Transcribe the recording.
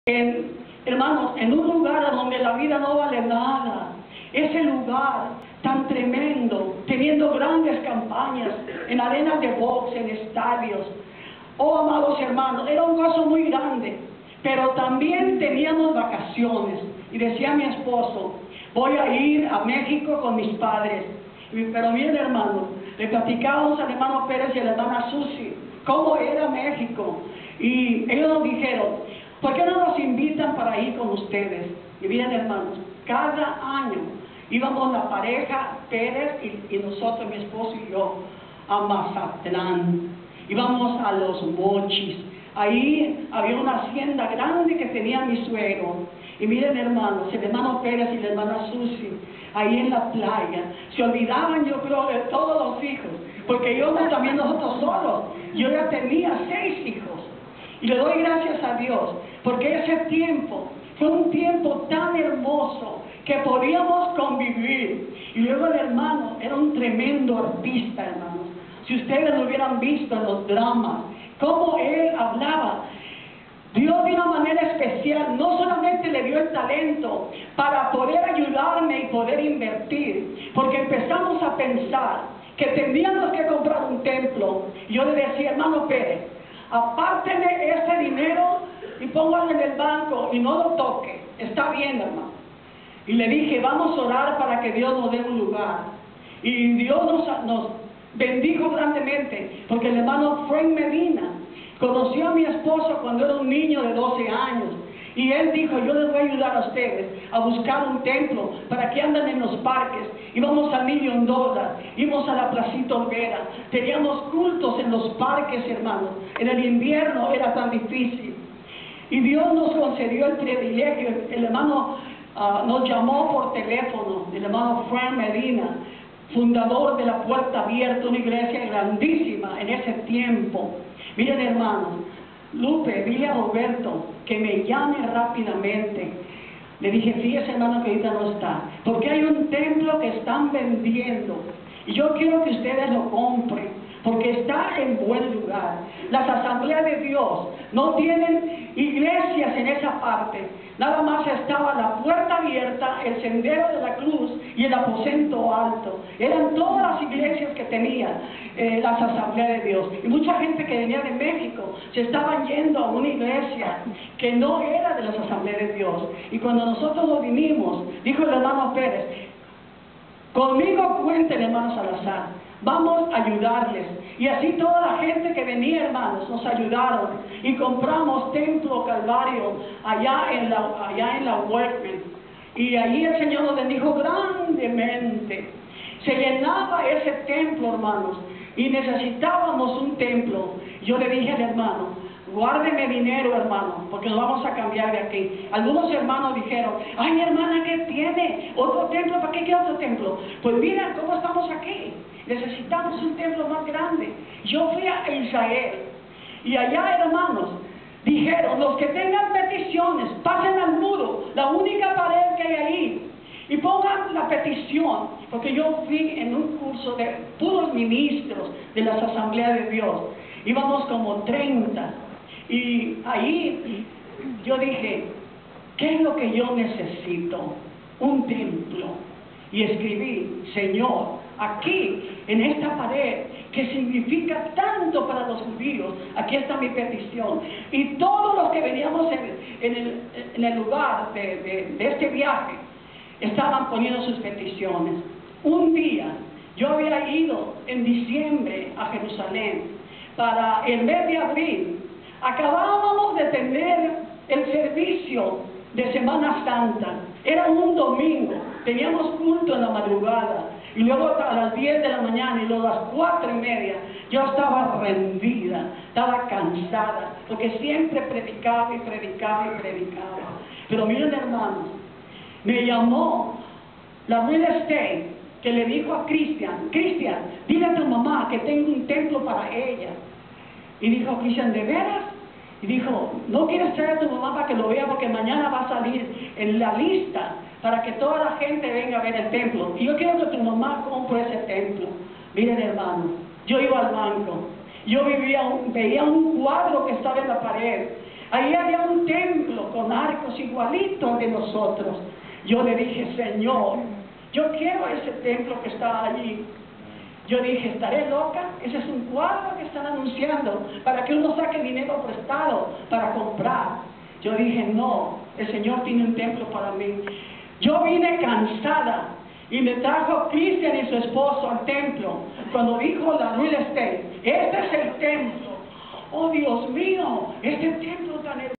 Hermanos, en un lugar donde la vida no vale nada, ese lugar tan tremendo, teniendo grandes campañas en arenas de box, en estadios. Oh, amados hermanos, era un gozo muy grande, pero también teníamos vacaciones. Y decía mi esposo, voy a ir a México con mis padres. Pero miren, hermanos, le platicábamos al hermano Perez y a la hermana Susi cómo era México. Y ellos nos dijeron, ¿por qué no nos invitan para ir con ustedes? Y miren, hermanos, cada año íbamos la pareja Perez y nosotros, mi esposo y yo, a Mazatlán. Íbamos a Los Mochis. Ahí había una hacienda grande que tenía mi suegro. Y miren, hermanos, el hermano Perez y la hermana Susi, ahí en la playa, se olvidaban, yo creo, de todos los hijos, porque íbamos también nosotros solos. Yo ya tenía 6 hijos. Y le doy gracias a Dios, porque ese tiempo fue un tiempo tan hermoso que podíamos convivir. Y luego el hermano era un tremendo artista, hermanos. Si ustedes lo hubieran visto en los dramas, cómo él hablaba, Dios de una manera especial, no solamente le dio el talento para poder ayudarme y poder invertir, porque empezamos a pensar que teníamos que comprar un templo. Y yo le decía, hermano Pérez, apárteme ese dinero y póngalo en el banco y no lo toque. Está bien, hermano. Y le dije, vamos a orar para que Dios nos dé un lugar. Y Dios nos bendijo grandemente, porque el hermano Frank Medina conoció a mi esposo cuando era un niño de 12 años. Y él dijo, yo les voy a ayudar a ustedes a buscar un templo para que anden en los parques. Íbamos a $1 Million, íbamos a la Placita Olvera, teníamos cultos en los parques, hermanos. En el invierno era tan difícil. Y Dios nos concedió el privilegio. El hermano nos llamó por teléfono, el hermano Frank Medina, fundador de la Puerta Abierta, una iglesia grandísima en ese tiempo. Miren, hermanos, Lupe, dile a Roberto que me llame rápidamente. Le dije, fíjese, hermano, que ahorita no está, porque hay un templo que están vendiendo y yo quiero que ustedes lo compren, porque está en buen lugar. Las asambleas de Dios no tienen iglesias en esa parte, nada más estaba la Puerta Abierta, el Sendero de la Cruz y el Aposento Alto. Eran todas las iglesias que tenían las asambleas de Dios. Y mucha gente que venía de México se estaban yendo a una iglesia que no era de las asambleas de Dios. Y cuando nosotros nos vinimos, dijo el hermano Pérez, conmigo cuenten, hermano Salazar, vamos a ayudarles. Y así toda la gente que venía, hermanos, nos ayudaron. Y compramos Templo, Calvario, allá en la Workman. Y ahí el Señor nos bendijo grandemente. Se llenaba ese templo, hermanos, y necesitábamos un templo. Yo le dije al hermano, guárdeme dinero, hermano, porque nos vamos a cambiar de aquí. Algunos hermanos dijeron, ay, hermana, ¿qué tiene? ¿Otro templo? ¿Para qué quiere otro templo? Pues mira cómo estamos aquí. Necesitamos un templo más grande. Yo fui a Israel y allá, hermanos, dijeron, los que tengan peticiones, pasen al muro, la única pared que hay ahí, y pongan la petición, porque yo fui en un curso de puros ministros de las asambleas de Dios. Íbamos como 30. Y ahí yo dije, ¿qué es lo que yo necesito? Un templo. Y escribí, Señor, aquí, en esta pared, que significa tanto para los judíos, aquí está mi petición. Y todos los que veníamos en el lugar de este viaje, estaban poniendo sus peticiones. Un día, yo había ido en diciembre a Jerusalén, para el mes de abril. Acabábamos de tener el servicio de Semana Santa. Era un domingo, teníamos culto en la madrugada, y luego a las 10 de la mañana y luego a las 4:30, yo estaba rendida, estaba cansada, porque siempre predicaba y predicaba y predicaba. Pero miren, hermanos, me llamó la real estate, que le dijo a Cristian, dile a tu mamá que tengo un templo para ella. Y dijo Cristian, ¿de veras? Y dijo, ¿no quieres traer a tu mamá para que lo vea? Porque mañana va a salir en la lista para que toda la gente venga a ver el templo. Y yo quiero que tu mamá compre ese templo. Miren, hermano, yo iba al banco, yo veía un cuadro que estaba en la pared. Ahí había un templo con arcos igualitos de nosotros. Yo le dije, Señor, yo quiero ese templo que está allí. Yo dije, ¿estaré loca? Ese es un cuadro que están anunciando para que uno saque dinero prestado para comprar. Yo dije, no, el Señor tiene un templo para mí. Yo vine cansada y me trajo Cristian y su esposo al templo. Cuando dijo la real estate, este es el templo. Oh Dios mío, este templo tan hermoso.